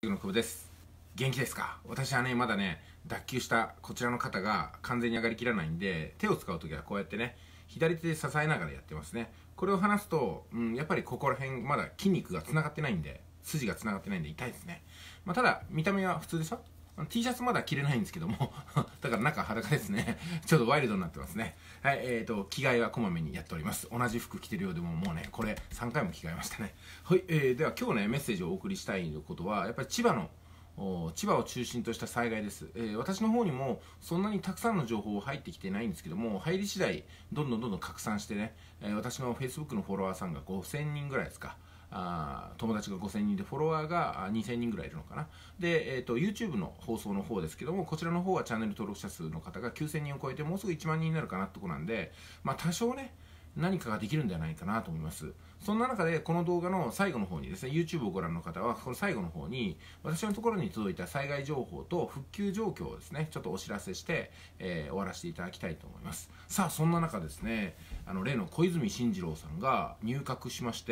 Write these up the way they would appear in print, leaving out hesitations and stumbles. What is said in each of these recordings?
の久保です。元気ですか？私はね、まだね、脱臼したこちらの肩が完全に上がりきらないんで、手を使うときはこうやってね、左手で支えながらやってますね。これを離すと、やっぱりここら辺、まだ筋肉が繋がってないんで、筋が繋がってないんで痛いですね。ただ、見た目は普通でしょ？T シャツまだ着れないんですけどもだから中裸ですね。ちょっとワイルドになってますね。はい、着替えはこまめにやっております。同じ服着てるようでももうね、これ3回も着替えましたね。はい、では今日ね、メッセージをお送りしたいことは、やっぱり千葉を中心とした災害です。私の方にもそんなにたくさんの情報入ってきてないんですけども、入り次第どんどん拡散してね、私の Facebook のフォロワーさんが5000人ぐらいですか。友達が5000人でフォロワーが2000人ぐらいいるのかな。で、YouTube の放送の方ですけども、こちらの方はチャンネル登録者数の方が9000人を超えてもうすぐ1万人になるかなってとこなんで、多少ね何かができるんじゃないかなと思います。そんな中でこの動画の最後の方にですね、 YouTube をご覧の方はこの最後の方に私のところに届いた災害情報と復旧状況をですねちょっとお知らせして、終わらせていただきたいと思います。さあそんな中ですね、例の小泉進次郎さんが入閣しまして、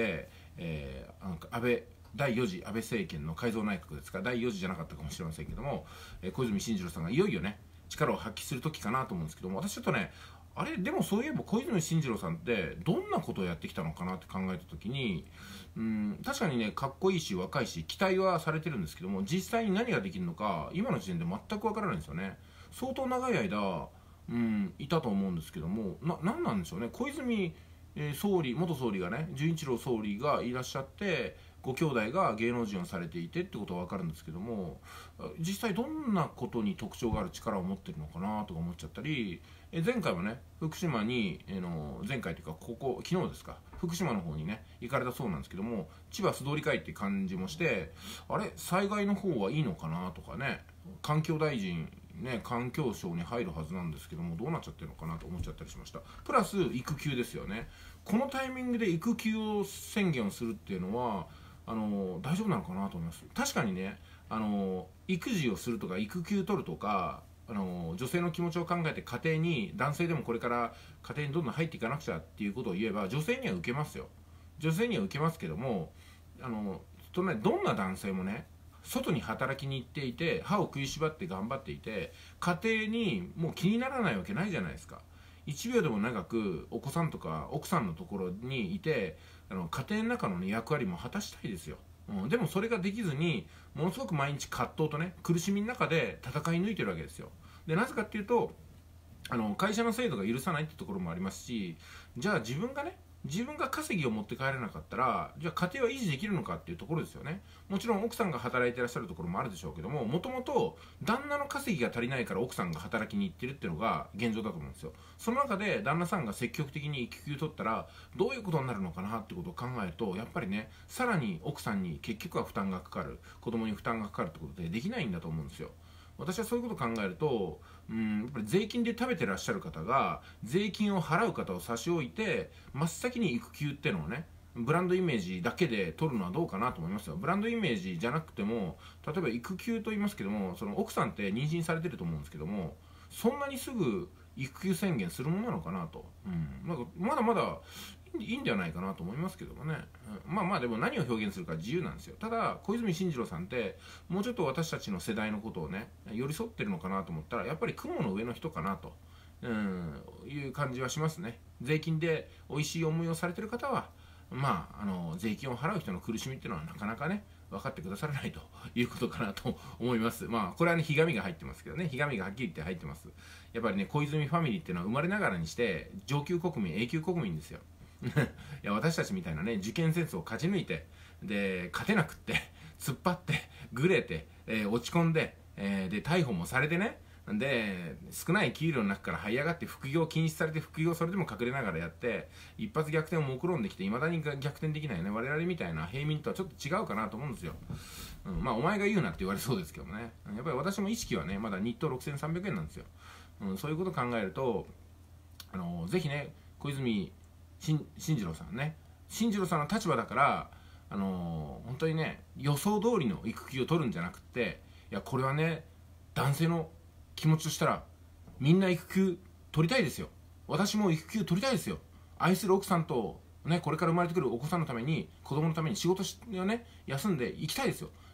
第4次安倍政権の改造内閣ですから、第4次じゃなかったかもしれませんけども、小泉進次郎さんがいよいよね力を発揮する時かなと思うんですけども、私ちょっとね、あれでもそういえば小泉進次郎さんってどんなことをやってきたのかなって考えた時に、確かにねかっこいいし若いし期待はされてるんですけども、実際に何ができるのか今の時点で全くわからないんですよね。相当長い間いたと思うんですけども、なんなんでしょうね。小泉元総理がね、純一郎総理がいらっしゃって、ご兄弟が芸能人をされていてってことは分かるんですけども、実際どんなことに特徴がある力を持ってるのかなとか思っちゃったり、前回はね福島に、前回というか昨日ですか、福島の方にね行かれたそうなんですけども、千葉素通り会って感じもして、あれ災害の方はいいのかなとかね、環境大臣ね、環境省に入るはずなんですけども、どうなっちゃってるのかなと思っちゃったりしました。プラス育休ですよね。このタイミングで育休を宣言をするっていうのは大丈夫なのかなと思います。確かにね、育児をするとか育休取るとか、女性の気持ちを考えて家庭に、男性でもこれから家庭にどんどん入っていかなくちゃっていうことを言えば女性には受けますよ。女性には受けますけども、どんな男性もね外に働きに行っていて歯を食いしばって頑張っていて、家庭にもう気にならないわけないじゃないですか。1秒でも長くお子さんとか奥さんのところにいて、家庭の中の、ね、役割も果たしたいですよ。でもそれができずにものすごく毎日葛藤とね苦しみの中で戦い抜いてるわけですよ。でなぜかっていうと、会社の制度が許さないってところもありますし、じゃあ自分が稼ぎを持って帰れなかったら、じゃあ家庭は維持できるのかっていうところですよね。もちろん奥さんが働いてらっしゃるところもあるでしょうけども、もともと旦那の稼ぎが足りないから奥さんが働きに行ってるっていうのが現状だと思うんですよ。その中で旦那さんが積極的に育休取ったらどういうことになるのかなってことを考えると、やっぱりねさらに奥さんに結局は負担がかかる、子供に負担がかかるってことでできないんだと思うんですよ。私はそういうことを考えると、やっぱり税金で食べてらっしゃる方が税金を払う方を差し置いて真っ先に育休っていうのをねブランドイメージだけで取るのはどうかなと思いますよ。ブランドイメージじゃなくても、例えば育休と言いますけども、その奥さんって妊娠されてると思うんですけども、そんなにすぐ育休宣言するものなのかなと、なんかまだまだいいんじゃないかなと思いますけどもね。でも何を表現するか自由なんですよ。ただ小泉進次郎さんってもうちょっと私たちの世代のことをね寄り添ってるのかなと思ったら、やっぱり雲の上の人かなと、いう感じはしますね。税金で美味しい思いをされてる方は税金を払う人の苦しみっていうのはなかなかね分かってくださらないということかなと思います。これはねひがみが入ってますけどね、ひがみがはっきり言って入ってます。やっぱりね小泉ファミリーっていうのは生まれながらにして上級国民永久国民ですよいや私たちみたいなね受験戦争を勝ち抜いて、で勝てなくって突っ張ってグレて、落ち込んで、で逮捕もされてね、で少ない給料の中から這い上がって副業禁止されて、副業それでも隠れながらやって一発逆転を目論んできて、いまだに逆転できないね我々みたいな平民とはちょっと違うかなと思うんですよ。お前が言うなって言われそうですけどもね、やっぱり私も意識はねまだ日当6300円なんですよ。そういうことを考えるとぜひね小泉進次郎さんね、進次郎さんの立場だから、本当にね予想通りの育休を取るんじゃなくて、いやこれはね男性の気持ちとしたらみんな育休取りたいですよ。私も育休取りたいですよ。愛する奥さんとねこれから生まれてくるお子さんのために、子供のために仕事をね休んでいきたいですよ。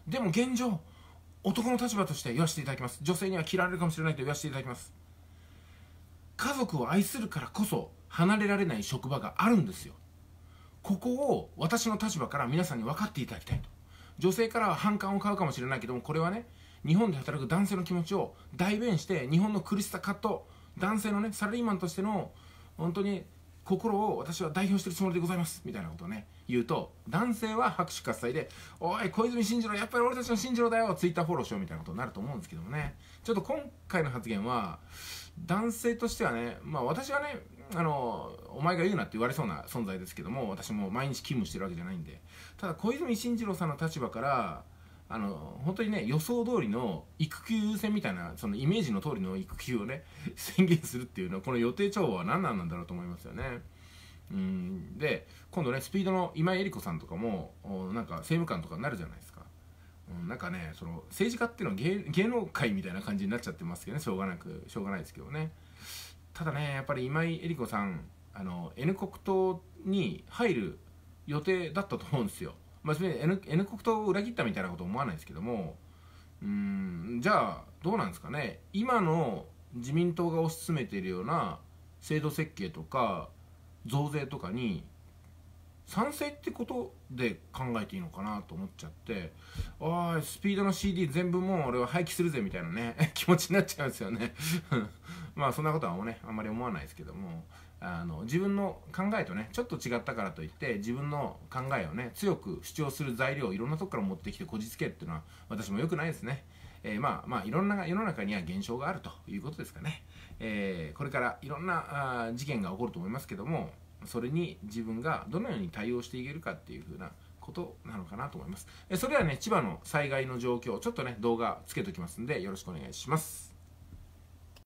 でも現状、男の立場として言わせていただきます。女性には嫌われるかもしれないと言わせていただきます。家族を愛するからこそ離れられない職場があるんですよ。ここを私の立場から皆さんに分かっていただきたいと。女性からは反感を買うかもしれないけども、これはね、日本で働く男性の気持ちを代弁して、日本の苦しさ、葛藤、男性のね、サラリーマンとしての本当に心を私は代表しているつもりでございますみたいなことをね言うと、男性は拍手喝采で「おい小泉進次郎、やっぱり俺たちの進次郎だよ、ツイッターフォローしよう」みたいなことになると思うんですけどもね。ちょっと今回の発言は男性としてはね、私はね、お前が言うなって言われそうな存在ですけども、私も毎日勤務してるわけじゃないんで。ただ小泉進次郎さんの立場から本当にね、予想通りの育休優先みたいな、そのイメージの通りの育休をね宣言するっていうのは、この予定調和は何なんだろうと思いますよね。で今度ね、スピードの今井絵理子さんとかもなんか政務官とかになるじゃないですか。なんかね、その政治家っていうのは芸能界みたいな感じになっちゃってますけどね、しょうがないですけどね。ただね、やっぱり今井絵理子さんN 国党に入る予定だったと思うんですよ。別に N 国党を裏切ったみたいなことは思わないですけども、じゃあどうなんですかね。今の自民党が推し進めているような制度設計とか増税とかに賛成ってことで考えていいのかなと思っちゃって、おいスピードの CD 全部もう俺は廃棄するぜみたいなね気持ちになっちゃうんですよねそんなことはねあんまり思わないですけども、自分の考えとねちょっと違ったからといって自分の考えをね強く主張する材料をいろんなとこから持ってきてこじつけっていうのは私も良くないですね。いろんな世の中には現象があるということですかね。これからいろんな事件が起こると思いますけども、それに自分がどのように対応していけるかっていう風なことなのかなと思います。それではね、千葉の災害の状況ちょっとね動画つけときますんでよろしくお願いします。